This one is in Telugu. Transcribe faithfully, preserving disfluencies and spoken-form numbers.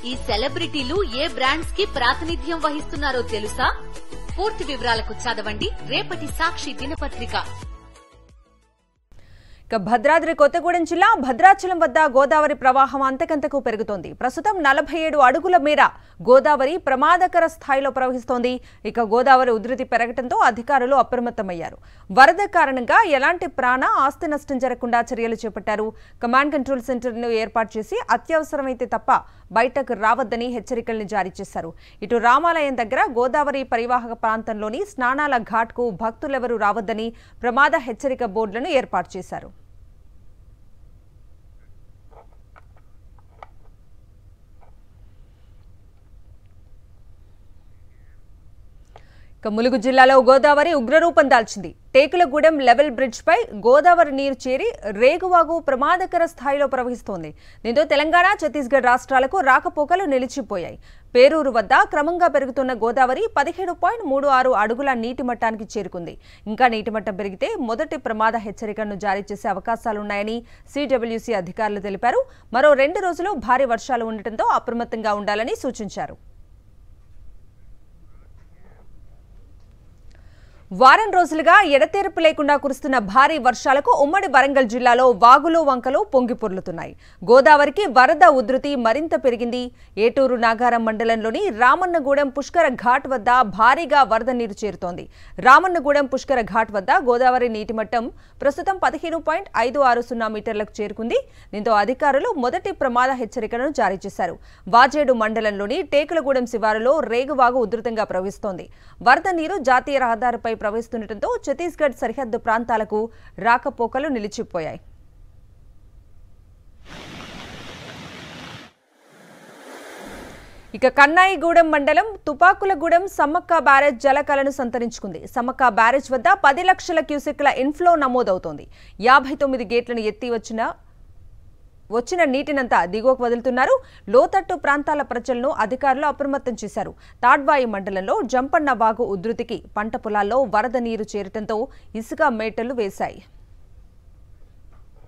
ఈ సెలబ్రిటీలు ఏ బ్రాండ్స్ కి ప్రాతినిధ్యం వహిస్తున్నారో తెలుసా? పూర్తి వివరాలకు చదవండి రేపటి సాక్షి దినపత్రిక. భద్రాద్రి కొత్తగూడెం జిల్లా భద్రాచలం వద్ద గోదావరి ప్రవాహం అంతకంతకు పెరుగుతోంది. ప్రస్తుతం నలభై ఏడు అడుగుల మేర గోదావరి ప్రమాదకర స్థాయిలో ప్రవహిస్తోంది. ఇక గోదావరి ఉధృతి పెరగడంతో అధికారులు అప్రమత్తమయ్యారు. వరద కారణంగా ఎలాంటి ప్రాణ ఆస్తి నష్టం జరగకుండా చర్యలు చేపట్టారు. కమాండ్ కంట్రోల్ సెంటర్ ను ఏర్పాటు చేసి అత్యవసరమైతే తప్ప బయటకు రావద్దని హెచ్చరికల్ని జారీ చేశారు. ఇటు రామాలయం దగ్గర గోదావరి పరివాహక ప్రాంతంలోని స్నానాల ఘాట్కు భక్తులెవరూ రావద్దని ప్రమాద హెచ్చరిక బోర్డులను ఏర్పాటు చేశారు. ములుగు జిల్లాలో గోదావరి ఉగ్రరూపం దాల్చింది. టేకులగూడెం లెవెల్ బ్రిడ్జ్ పై గోదావరి నీరు చేరి రేగువాగు ప్రమాదకర స్థాయిలో ప్రవహిస్తోంది. దీంతో తెలంగాణ, ఛత్తీస్గఢ్ రాష్ట్రాలకు రాకపోకలు నిలిచిపోయాయి. పేరూరు వద్ద క్రమంగా పెరుగుతున్న గోదావరి పదిహేడు పాయింట్ మూడు ఆరు అడుగుల నీటి మట్టానికి చేరుకుంది. ఇంకా నీటి మట్టం పెరిగితే మొదటి ప్రమాద హెచ్చరికను జారీ చేసే అవకాశాలున్నాయని సిడబ్ల్యూసీ అధికారులు తెలిపారు. మరో రెండు రోజులు భారీ వర్షాలు ఉండటంతో అప్రమత్తంగా ఉండాలని సూచించారు. వారం రోజులుగా ఎడతెరపు లేకుండా కురుస్తున్న భారీ వర్షాలకు ఉమ్మడి వరంగల్ జిల్లాలో వాగులు వంకలు పొంగి పొర్లుతున్నాయి. గోదావరికి వరద ఉధృతి మరింత పెరిగింది. ఏటూరు నాగారం మండలంలోని రామన్నగూడెం పుష్కర ఘాట్ వద్ద భారీగా వరద నీరు చేరుతోంది. రామన్నగూడెం పుష్కర ఘాట్ వద్ద గోదావరి నీటి మట్టం ప్రస్తుతం పదిహేను పాయింట్ ఐదు ఆరు సున్నా మీటర్లకు చేరుకుంది. దీంతో అధికారులు మొదటి ప్రమాద హెచ్చరికను జారీ చేశారు. వాజేడు మండలంలోని టేకులగూడెం శివారులో రేగువాగు ఉధృతంగా ప్రవహిస్తోంది. వరద నీరు జాతీయ రహదారిపై ప్రవహిస్తుండటంతో ఛత్తీస్గఢ్ సరిహద్దు ప్రాంతాలకు రాకపోకలు నిలిచిపోయాయి. ఇక కన్నాయిగూడెం మండలం తుపాకులగూడెం సమ్మక్క బ్యారేజ్ జలకలను సంతరించుకుంది. సమ్మక్క బ్యారేజ్ వద్ద పది లక్షల క్యూసెక్ల ఇన్ఫ్లో నమోదవుతోంది. యాభై తొమ్మిది గేట్లను ఎత్తి వచ్చిన వచ్చిన నీటినంతా దిగువకు వదులుతున్నారు. లోతట్టు ప్రాంతాల ప్రజలను అధికారులు అప్రమత్తం చేశారు. తాడ్వాయి మండలంలో జంపన్న వాగు ఉధృతికి పంట పొలాల్లో వరద నీరు చేరటంతో ఇసుక మేటలు వేశాయి.